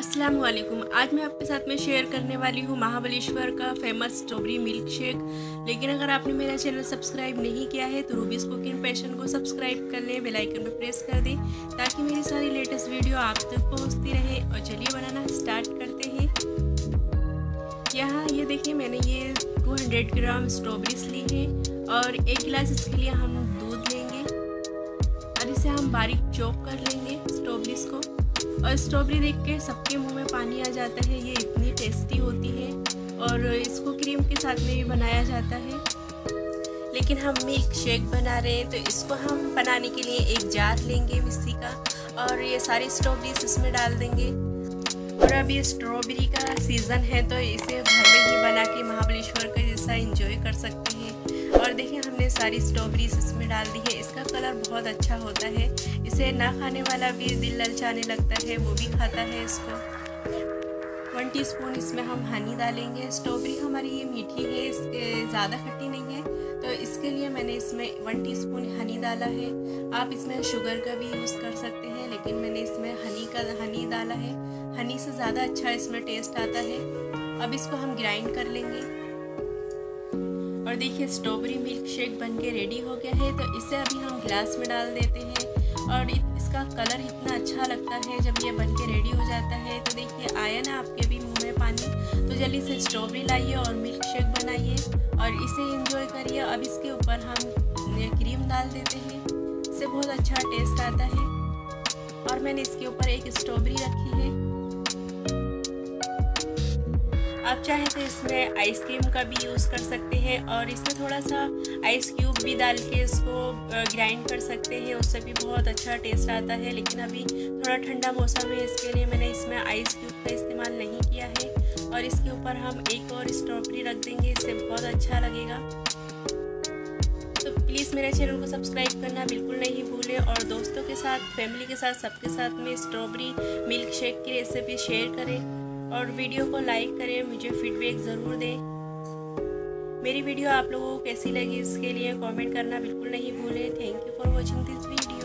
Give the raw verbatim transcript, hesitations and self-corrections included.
अस्सलाम वालेकुम। आज मैं आपके साथ में शेयर करने वाली हूँ महाबलेश्वर का फेमस स्ट्रॉबेरी मिल्क शेक। लेकिन अगर आपने मेरा चैनल सब्सक्राइब नहीं किया है तो रूबीज़ कुकिंग पैशन को सब्सक्राइब कर लें, बेल आइकन में प्रेस कर दें ताकि मेरी सारी लेटेस्ट वीडियो आप तक पहुँचती रहे। और चलिए बनाना स्टार्ट करते हैं। यहाँ ये देखिए, मैंने ये दो सौ ग्राम स्ट्रॉबेरीज ली है और एक गिलास इसके लिए हम दूध लेंगे और इसे हम बारीक चॉप कर लेंगे स्ट्रॉबेरीज को। और स्ट्रॉबेरी देख के सबके मुंह में पानी आ जाता है, ये इतनी टेस्टी होती है और इसको क्रीम के साथ में भी बनाया जाता है। लेकिन हम मिल्क शेक बना रहे हैं तो इसको हम बनाने के लिए एक जार लेंगे मिक्सी का और ये सारी स्ट्रॉबेरीज इसमें डाल देंगे। और अब ये स्ट्रॉबेरी का सीज़न है तो इसे घर में ही बना के महाबलेश्वर का जैसा एंजॉय कर सकते हैं। और देखिए, हमने सारी स्ट्रॉबेरीज इसमें डाल दी है। इसका कलर बहुत अच्छा होता है, इसे ना खाने वाला भी दिल ललचाने लगता है, वो भी खाता है इसको। वन टीस्पून इसमें हम हनी डालेंगे। स्ट्रॉबेरी हमारी ये मीठी है, ज़्यादा खट्टी नहीं है, तो इसके लिए मैंने इसमें वन टीस्पून हनी डाला है। आप इसमें शुगर का भी यूज़ कर सकते हैं, लेकिन मैंने इसमें हनी का हनी डाला है। हनी से ज़्यादा अच्छा इसमें टेस्ट आता है। अब इसको हम ग्राइंड कर लेंगे। और देखिए, स्ट्रॉबेरी मिल्क शेक बन के रेडी हो गया है, तो इसे अभी हम ग्लास में डाल देते हैं। और इसका कलर इतना अच्छा लगता है जब ये बन के रेडी हो जाता है। तो देखिए, आया ना आपके भी मुंह में पानी, तो जल्दी से स्ट्रॉबेरी लाइए और मिल्क शेक बनाइए और इसे एंजॉय करिए। अब इसके ऊपर हम क्रीम डाल देते हैं, इससे बहुत अच्छा टेस्ट आता है। और मैंने इसके ऊपर एक स्ट्रॉबेरी रखी है। आप चाहे तो इसमें आइसक्रीम का भी यूज़ कर सकते हैं और इसमें थोड़ा सा आइस क्यूब भी डाल के इसको ग्राइंड कर सकते हैं, उससे भी बहुत अच्छा टेस्ट आता है। लेकिन अभी थोड़ा ठंडा मौसम है, इसके लिए मैंने इसमें आइस क्यूब का इस्तेमाल नहीं किया है। और इसके ऊपर हम एक और स्ट्रॉबेरी रख देंगे, इससे बहुत अच्छा लगेगा। तो प्लीज़ मेरे चैनल को सब्सक्राइब करना बिल्कुल नहीं भूलें और दोस्तों के साथ, फैमिली के साथ, सबके साथ में स्ट्रॉबेरी मिल्क शेक की रेसिपी शेयर करें और वीडियो को लाइक करें। मुझे फीडबैक ज़रूर दें। मेरी वीडियो आप लोगों को कैसी लगी इसके लिए कमेंट करना बिल्कुल नहीं भूलें। Thank you for watching this video.